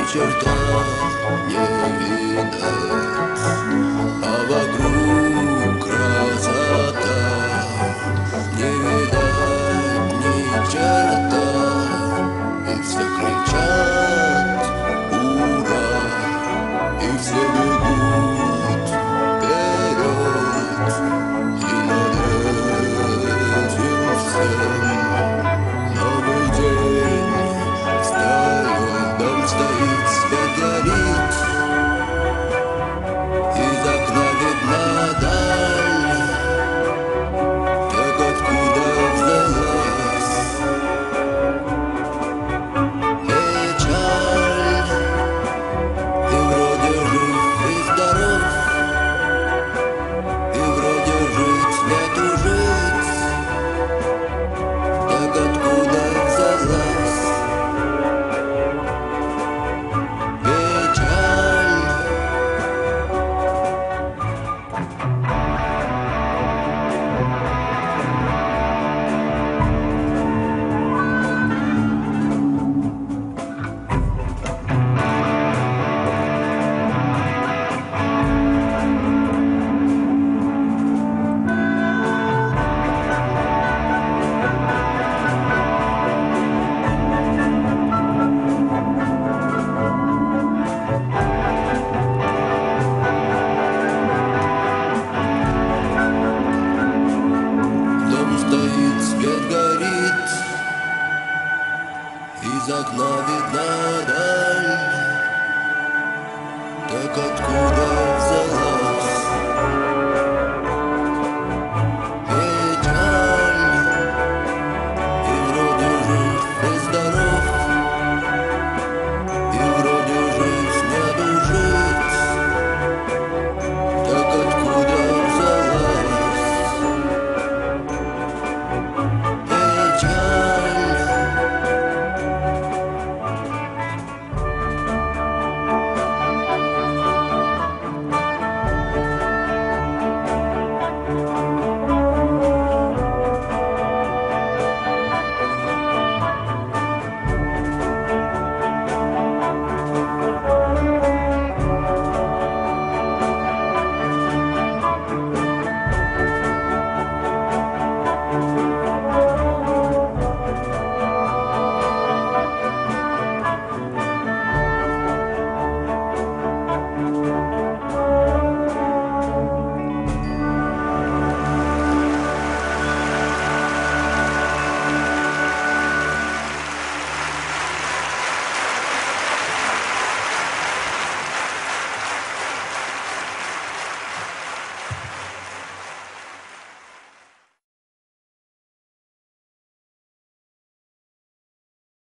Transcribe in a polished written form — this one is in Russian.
черта не видать, а вокруг красота. Не видать ни черта, и все кричат ура, и все бегут вперед, и над этим всем новый день встает, дом стоит, свет горит, из окна видна даль, так откуда взялась печаль. И вроде жив и здоров, и вроде жить нету жить, так откуда взялась печаль. Дом стоит, свет горит, из окна видна даль, так откуда